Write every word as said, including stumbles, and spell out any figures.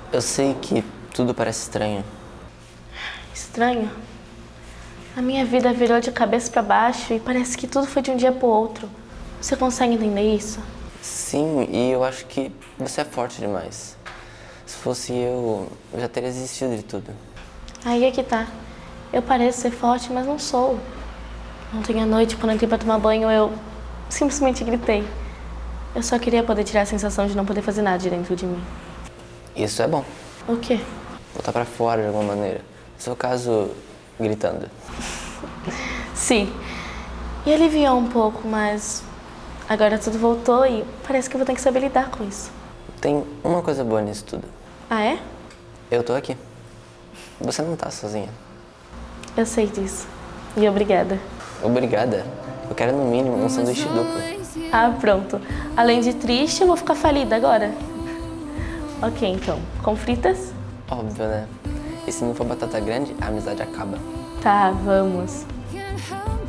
Eu sei que tudo parece estranho. Estranho? A minha vida virou de cabeça pra baixo e parece que tudo foi de um dia pro outro. Você consegue entender isso? Sim, e eu acho que você é forte demais. Se fosse eu, eu já teria desistido de tudo. Aí é que tá. Eu pareço ser forte, mas não sou. Ontem à noite, quando eu entrei pra tomar banho, eu simplesmente gritei. Eu só queria poder tirar a sensação de não poder fazer nada de dentro de mim. Isso é bom. O quê? Botar pra fora de alguma maneira. No seu caso, gritando. Sim. E aliviou um pouco, mas agora tudo voltou e parece que eu vou ter que saber lidar com isso. Tem uma coisa boa nisso tudo. Ah, é? Eu tô aqui. Você não tá sozinha. Eu sei disso. E obrigada. Obrigada. Eu quero no mínimo um sanduíche duplo. Ah, pronto. Além de triste, eu vou ficar falida agora. Ok, então. Com fritas? Óbvio, né? E se não for batata grande, a amizade acaba. Tá, vamos. Can't help